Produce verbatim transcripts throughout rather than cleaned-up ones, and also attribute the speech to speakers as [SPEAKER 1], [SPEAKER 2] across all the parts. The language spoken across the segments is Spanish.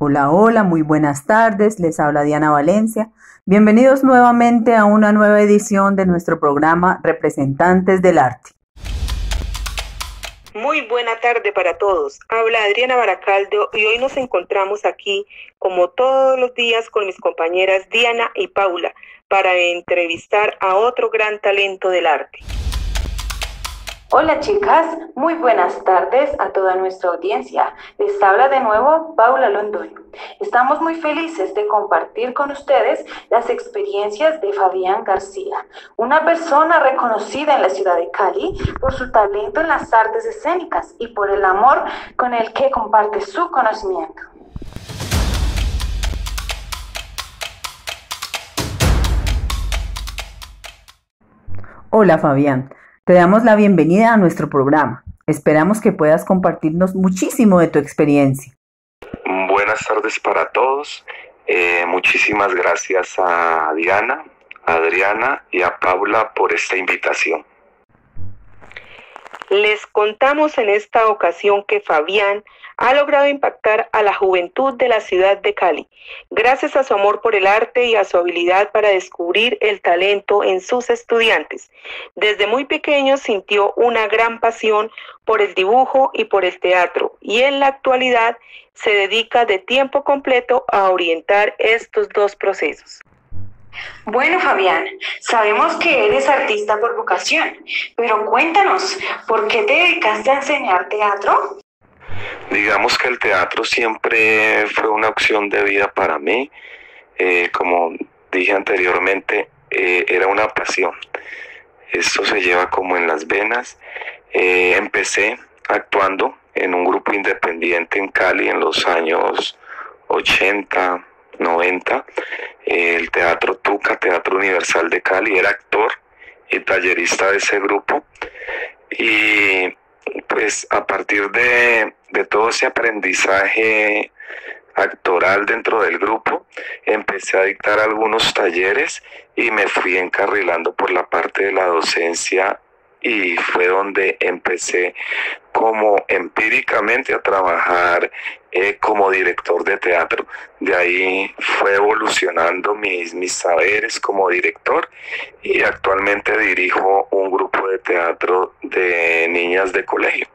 [SPEAKER 1] Hola, hola, muy buenas tardes, les habla Diana Valencia. Bienvenidos nuevamente a una nueva edición de nuestro programa Representantes del Arte.
[SPEAKER 2] Muy buena tarde para todos. Habla Adriana Baracaldo y hoy nos encontramos aquí, como todos los días, con mis compañeras Diana y Paula para entrevistar a otro gran talento del arte.
[SPEAKER 3] Hola chicas, muy buenas tardes a toda nuestra audiencia. Les habla de nuevo Paula Londoño. Estamos muy felices de compartir con ustedes las experiencias de Fabián García, una persona reconocida en la ciudad de Cali por su talento en las artes escénicas y por el amor con el que comparte su conocimiento.
[SPEAKER 1] Hola Fabián. Te damos la bienvenida a nuestro programa. Esperamos que puedas compartirnos muchísimo de tu experiencia.
[SPEAKER 4] Buenas tardes para todos. Eh, muchísimas gracias a Diana, a Adriana y a Paula por esta invitación.
[SPEAKER 2] Les contamos en esta ocasión que Fabián ha logrado impactar a la juventud de la ciudad de Cali, gracias a su amor por el arte y a su habilidad para descubrir el talento en sus estudiantes. Desde muy pequeño sintió una gran pasión por el dibujo y por el teatro, y en la actualidad se dedica de tiempo completo a orientar estos dos procesos.
[SPEAKER 3] Bueno, Fabián, sabemos que eres artista por vocación, pero cuéntanos, ¿por qué te dedicaste a enseñar teatro?
[SPEAKER 4] Digamos que el teatro siempre fue una opción de vida para mí. Eh, como dije anteriormente, eh, era una pasión. Esto se lleva como en las venas. Eh, empecé actuando en un grupo independiente en Cali en los años ochenta, noventa. Eh, el Teatro Tuca, Teatro Universal de Cali. Era actor y tallerista de ese grupo. Y pues a partir de, de todo ese aprendizaje actoral dentro del grupo, empecé a dictar algunos talleres y me fui encarrilando por la parte de la docencia, y fue donde empecé como empíricamente a trabajar eh, como director de teatro. De ahí fue evolucionando mis, mis saberes como director, y actualmente dirijo un grupo de teatro de niñas de colegio.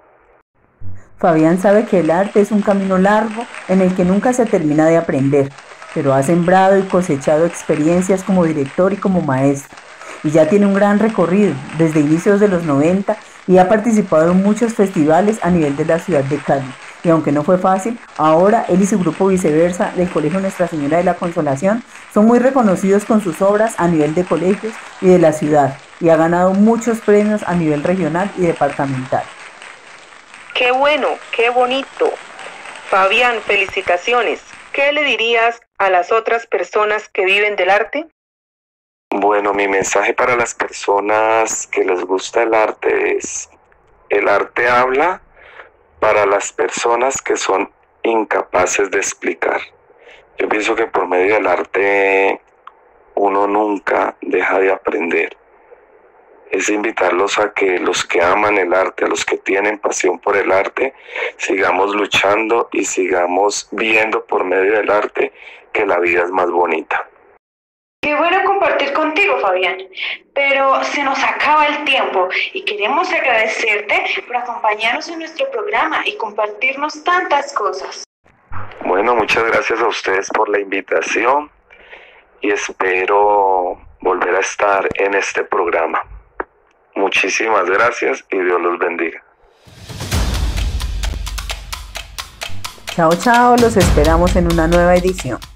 [SPEAKER 1] Fabián sabe que el arte es un camino largo en el que nunca se termina de aprender, pero ha sembrado y cosechado experiencias como director y como maestro. Y ya tiene un gran recorrido desde inicios de los noventa y ha participado en muchos festivales a nivel de la ciudad de Cali. Y aunque no fue fácil, ahora él y su grupo Viceversa del Colegio Nuestra Señora de la Consolación son muy reconocidos con sus obras a nivel de colegios y de la ciudad, y ha ganado muchos premios a nivel regional y departamental.
[SPEAKER 2] ¡Qué bueno! ¡Qué bonito! Fabián, felicitaciones. ¿Qué le dirías a las otras personas que viven del arte?
[SPEAKER 4] Bueno, mi mensaje para las personas que les gusta el arte es: el arte habla para las personas que son incapaces de explicar. Yo pienso que por medio del arte uno nunca deja de aprender. Es invitarlos a que los que aman el arte, a los que tienen pasión por el arte, sigamos luchando y sigamos viendo por medio del arte que la vida es más bonita.
[SPEAKER 3] Qué bueno compartir contigo, Fabián, pero se nos acaba el tiempo y queremos agradecerte por acompañarnos en nuestro programa y compartirnos tantas cosas.
[SPEAKER 4] Bueno, muchas gracias a ustedes por la invitación y espero volver a estar en este programa. Muchísimas gracias y Dios los bendiga.
[SPEAKER 1] Chao, chao, los esperamos en una nueva edición.